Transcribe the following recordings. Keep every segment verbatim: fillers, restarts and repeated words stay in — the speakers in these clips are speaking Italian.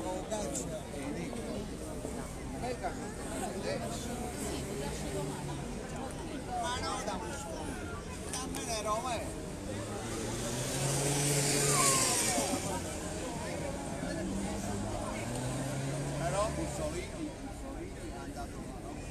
Però Mussolini, Mussolini è andato là, no?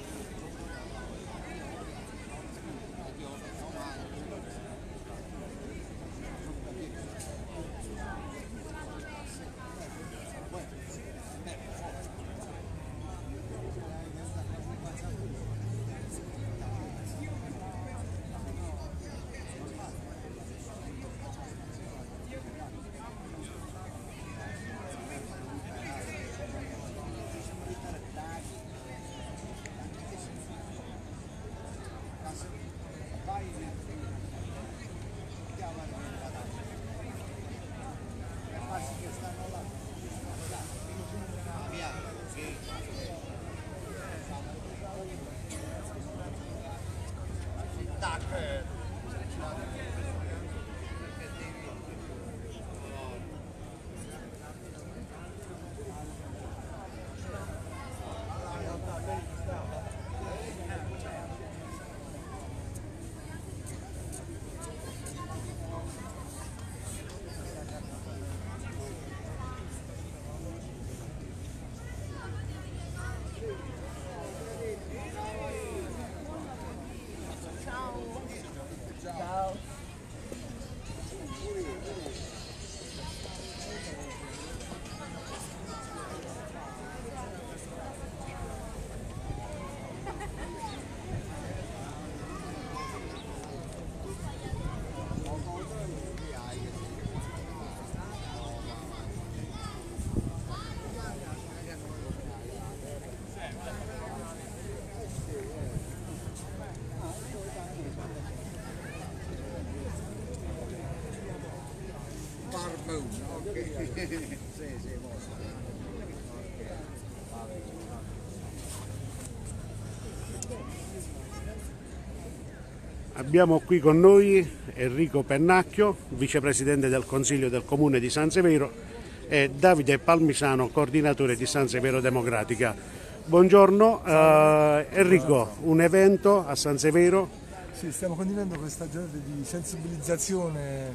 Abbiamo qui con noi Enrico Pennacchio, vicepresidente del Consiglio del Comune di San Severo, e Davide Palmisano, coordinatore di San Severo Democratica. Buongiorno, eh, Enrico, un evento a San Severo? Sì, stiamo condividendo questa giornata di sensibilizzazione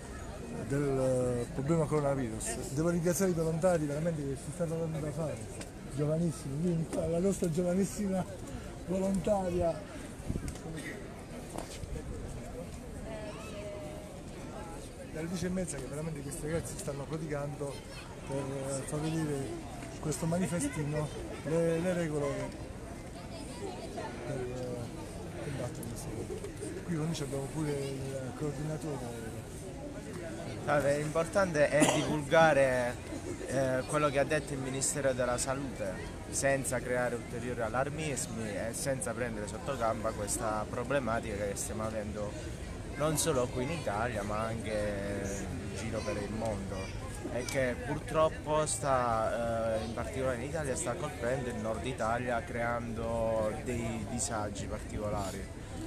del problema coronavirus. Devo ringraziare i volontari veramente che si stanno dando da fare, giovanissimi, quindi la nostra giovanissima volontaria. Dalle dieci e mezza che veramente questi ragazzi stanno praticando per far vedere questo manifestino, le, le regole per combattere questo. Qui con noi abbiamo pure il coordinatore. Allora, l'importante è divulgare eh, quello che ha detto il Ministero della Salute senza creare ulteriori allarmismi e senza prendere sotto gamba questa problematica che stiamo avendo non solo qui in Italia ma anche in giro per il mondo e che purtroppo sta, eh, in particolare in Italia, sta colpendo il nord Italia creando dei disagi particolari.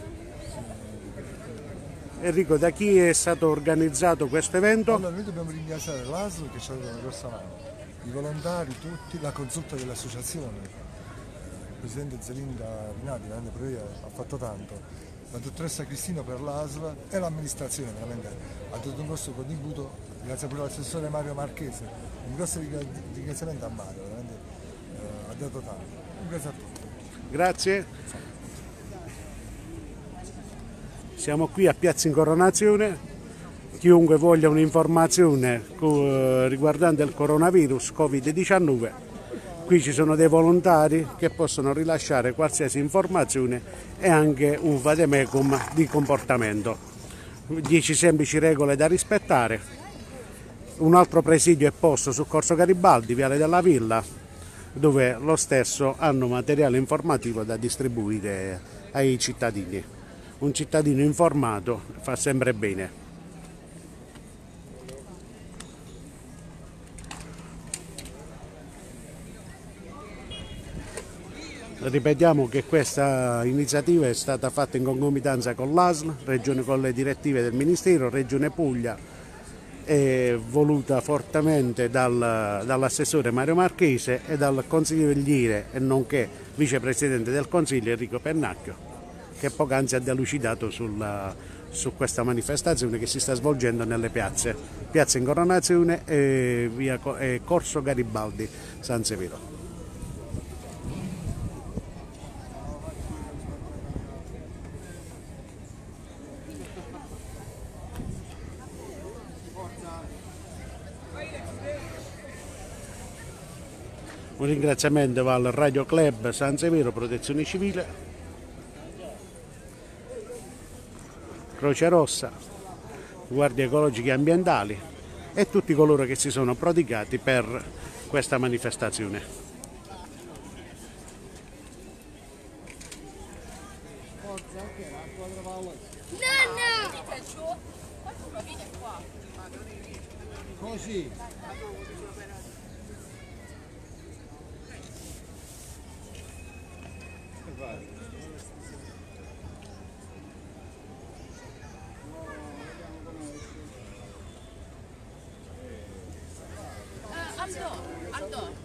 Enrico, da chi è stato organizzato questo evento? Allora, noi dobbiamo ringraziare l'A S L che ci ha dato una grossa mano, i volontari tutti, la consulta dell'associazione, il presidente Zelinda Rinaldi, ha fatto tanto, la dottoressa Cristina per l'A S L e l'amministrazione veramente ha dato un grosso contributo, grazie pure all'assessore Mario Marchese, un grosso ringraziamento a Mario, veramente eh, ha dato tanto. Un grazie a tutti. Grazie. Siamo qui a Piazza Incoronazione, chiunque voglia un'informazione riguardante il coronavirus Covid diciannove, qui ci sono dei volontari che possono rilasciare qualsiasi informazione e anche un vademecum di comportamento. dieci semplici regole da rispettare. Un altro presidio è posto su Corso Garibaldi, Viale della Villa, dove lo stesso hanno materiale informativo da distribuire ai cittadini. Un cittadino informato fa sempre bene. Ripetiamo che questa iniziativa è stata fatta in concomitanza con l'A S L, Regione con le direttive del Ministero, Regione Puglia è voluta fortemente dal, dall'assessore Mario Marchese e dal consigliere e nonché vicepresidente del Consiglio Enrico Pennacchio, che poc'anzi ha delucidato sulla, su questa manifestazione che si sta svolgendo nelle piazze, Piazza Incoronazione e, via, e Corso Garibaldi San Severo. Un ringraziamento va al Radio Club San Severo, Protezione Civile, Croce Rossa, Guardie Ecologiche e Ambientali e tutti coloro che si sono prodigati per questa manifestazione. Nonna! Così. Aldo, Aldo.